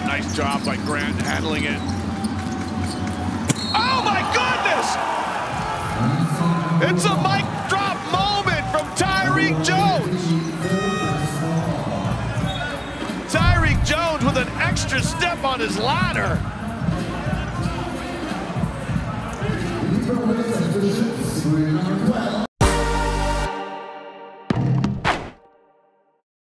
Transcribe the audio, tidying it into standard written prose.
Nice job by Grant handling it. Oh my goodness! It's a mic drop moment from Tyrique Jones. Tyrique Jones with an extra step on his ladder. Number